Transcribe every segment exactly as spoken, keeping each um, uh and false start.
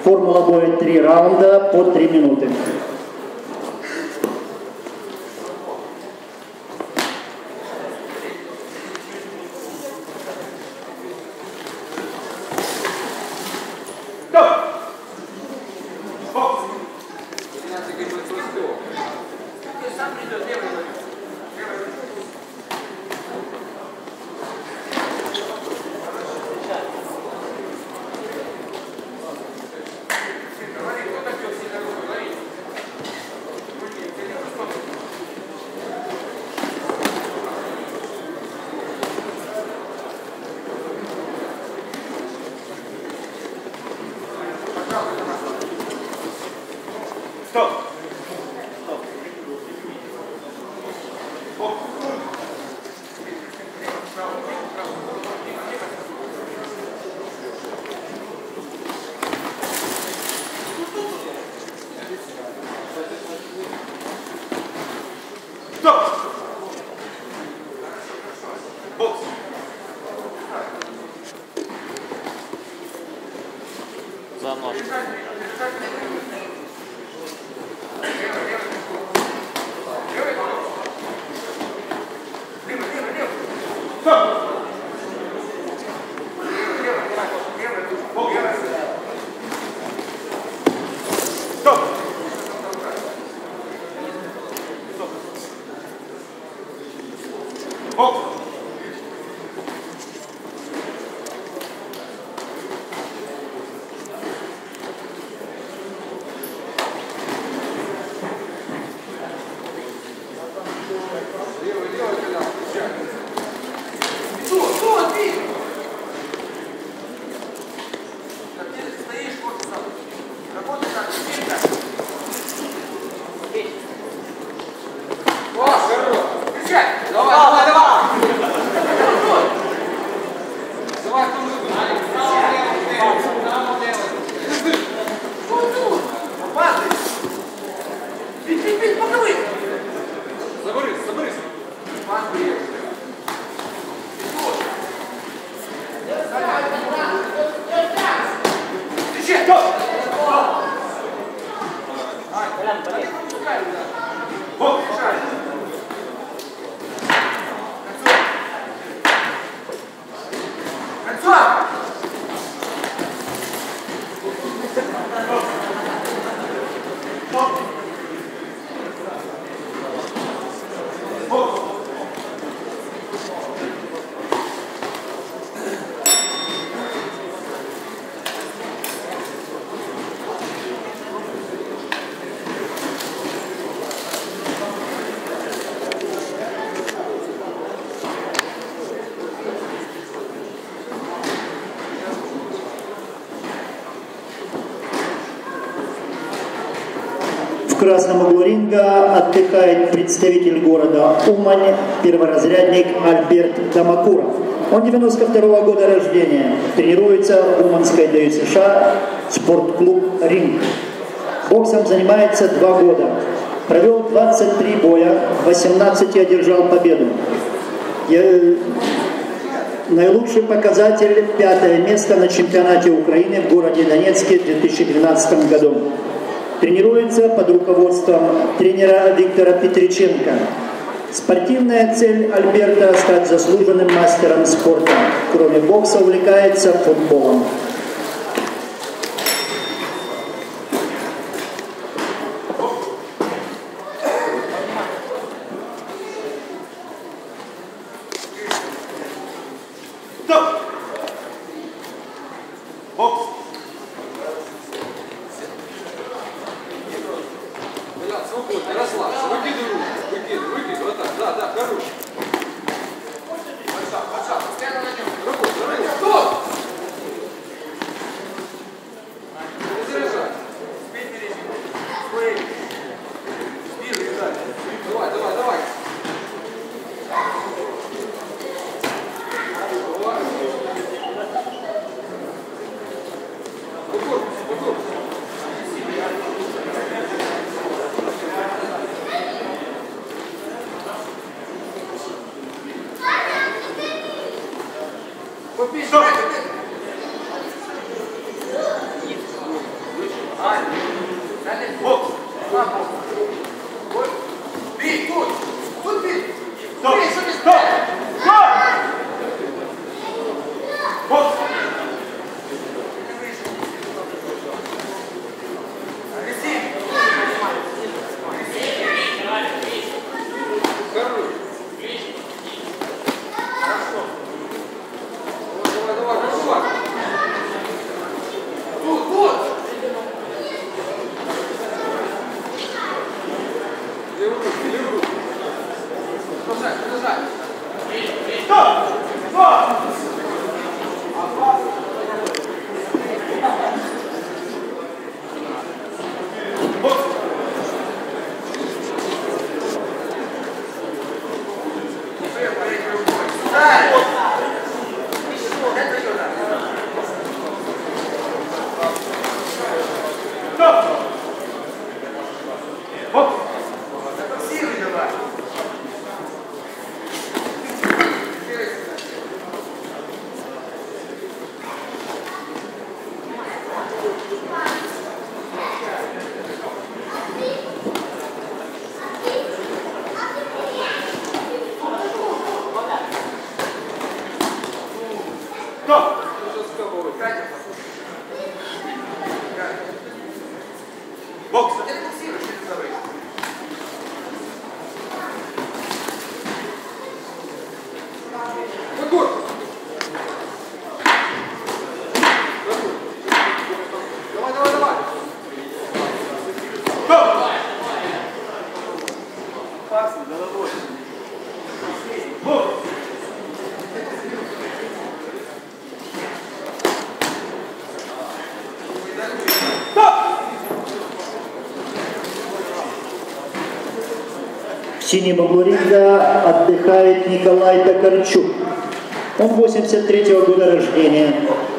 Формула боя три раунда по три минуты. В красном углу ринга отдыхает представитель города Умань, перворазрядник Альберт Дамакуров. Он девяносто второго года рождения, тренируется в Уманской ДЮ США, спортклуб «Ринг». Боксом занимается два года. Провел двадцать три боя, в восемнадцати одержал победу. Я... Наилучший показатель – пятое место на чемпионате Украины в городе Донецке в две тысячи двенадцатом году. Тренируется под руководством тренера Виктора Петриченко. Спортивная цель Альберта – стать заслуженным мастером спорта. Кроме бокса увлекается футболом. В синем углу ринга отдыхает Николай Токарчук. Он восемьдесят третьего года рождения.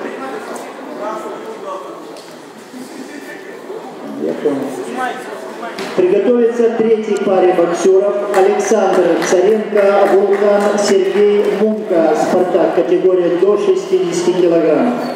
Я понял. Приготовится третьей паре боксеров Александр Царенко, Вулкан Сергей Мунка, Спартак, категория до шестидесяти килограммов.